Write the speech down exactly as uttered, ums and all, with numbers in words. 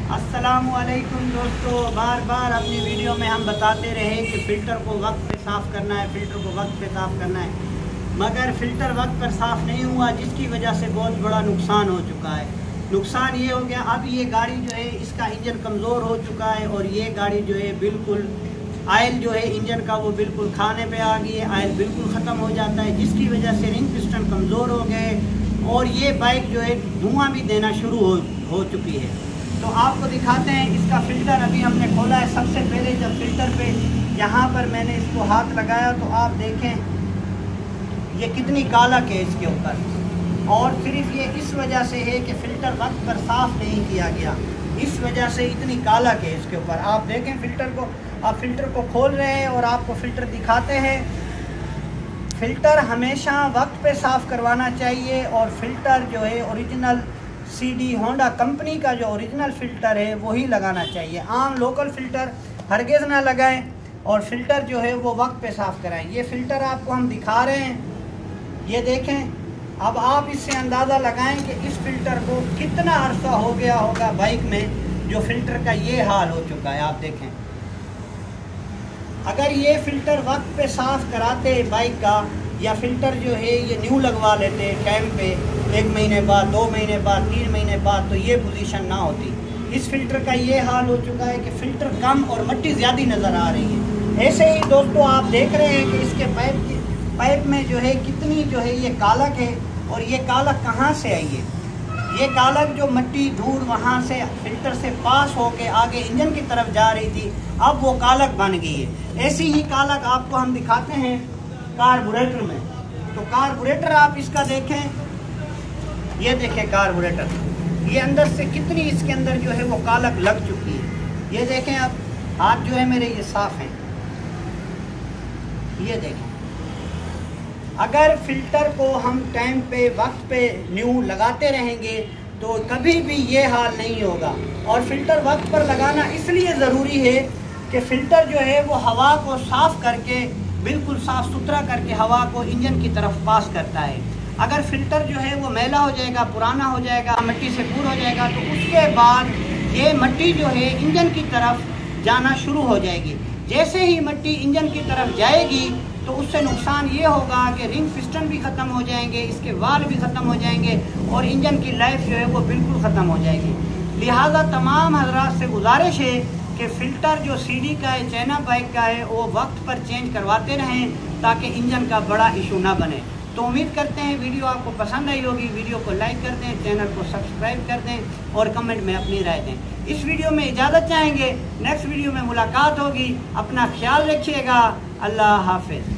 अस्सलामुअलैकुम दोस्तों, बार बार अपनी वीडियो में हम बताते रहे कि फ़िल्टर को वक्त पे साफ़ करना है, फ़िल्टर को वक्त पे साफ़ करना है, मगर फ़िल्टर वक्त पर साफ़ नहीं हुआ, जिसकी वजह से बहुत बड़ा नुकसान हो चुका है। नुकसान ये हो गया, अब ये गाड़ी जो है इसका इंजन कमज़ोर हो चुका है और ये गाड़ी जो है बिल्कुल आयल जो है इंजन का वो बिल्कुल खाने पे आ गई है, आयल बिल्कुल ख़त्म हो जाता है, जिसकी वजह से रिंग पिस्टन कमज़ोर हो गए और ये बाइक जो है धुआं भी देना शुरू हो हो चुकी है। तो आपको दिखाते हैं इसका फ़िल्टर। अभी हमने खोला है। सबसे पहले जब फ़िल्टर पे यहाँ पर मैंने इसको हाथ लगाया तो आप देखें ये कितनी कालक है इसके ऊपर, और सिर्फ ये इस वजह से है कि फ़िल्टर वक्त पर साफ़ नहीं किया गया, इस वजह से इतनी कालक है इसके ऊपर। आप देखें फ़िल्टर को, आप फ़िल्टर को खोल रहे हैं और आपको फ़िल्टर दिखाते हैं। फ़िल्टर हमेशा वक्त पे साफ़ करवाना चाहिए और फ़िल्टर जो है original C D Honda company का जो ओरिजिनल फ़िल्टर है वही लगाना चाहिए। आम लोकल फ़िल्टर हरगिज़ ना लगाएं और फ़िल्टर जो है वो वक्त पे साफ़ कराएं। ये फ़िल्टर आपको हम दिखा रहे हैं, ये देखें। अब आप इससे अंदाज़ा लगाएं कि इस फ़िल्टर को कितना अरसा हो गया होगा बाइक में, जो फ़िल्टर का ये हाल हो चुका है। आप देखें, अगर ये फ़िल्टर वक्त पे साफ़ कराते बाइक का, या फ़िल्टर जो है ये न्यू लगवा लेते टाइम पे, एक महीने बाद, दो महीने बाद, तीन महीने बाद, तो ये पोजीशन ना होती। इस फ़िल्टर का ये हाल हो चुका है कि फ़िल्टर कम और मिट्टी ज़्यादा नज़र आ रही है। ऐसे ही दोस्तों आप देख रहे हैं कि इसके पाइप की पाइप में जो है कितनी जो है ये कालक है, और ये कालक कहाँ से आई है? ये कालक जो मिट्टी धूल वहाँ से फ़िल्टर से पास होके आगे इंजन की तरफ जा रही थी, अब वो कालक बन गई है। ऐसी ही कालक आपको हम दिखाते हैं कार्बोरेटर में। तो कार्बोरेटर आप इसका देखें, ये देखें कार्बोरेटर, ये अंदर से कितनी इसके अंदर जो है वो कालक लग चुकी है। ये देखें आप, हाथ जो है मेरे ये साफ़ हैं, ये देखें। अगर फ़िल्टर को हम टाइम पे वक्त पे न्यू लगाते रहेंगे तो कभी भी ये हाल नहीं होगा। और फ़िल्टर वक्त पर लगाना इसलिए ज़रूरी है कि फ़िल्टर जो है वो हवा को साफ़ करके, बिल्कुल साफ़ सुथरा करके हवा को इंजन की तरफ पास करता है। अगर फ़िल्टर जो है वो मैला हो जाएगा, पुराना हो जाएगा, मिट्टी से पूर हो जाएगा, तो उसके बाद ये मिट्टी जो है इंजन की तरफ जाना शुरू हो जाएगी। जैसे ही मिट्टी इंजन की तरफ जाएगी तो उससे नुकसान ये होगा कि रिंग पिस्टन भी ख़त्म हो जाएंगे, इसके वाल भी ख़त्म हो जाएंगे और इंजन की लाइफ जो है वो बिल्कुल ख़त्म हो जाएगी। लिहाजा तमाम हज़रात से गुजारिश है कि फ़िल्टर जो सीडी का है, चाइना बाइक का है, वो वक्त पर चेंज करवाते रहें ताकि इंजन का बड़ा इशू ना बने। तो उम्मीद करते हैं वीडियो आपको पसंद आई होगी। वीडियो को लाइक कर दें, चैनल को सब्सक्राइब कर दें और कमेंट में अपनी राय दें। इस वीडियो में इजाज़त चाहेंगे, नेक्स्ट वीडियो में मुलाकात होगी। अपना ख्याल रखिएगा। अल्लाह हाफ़िज़।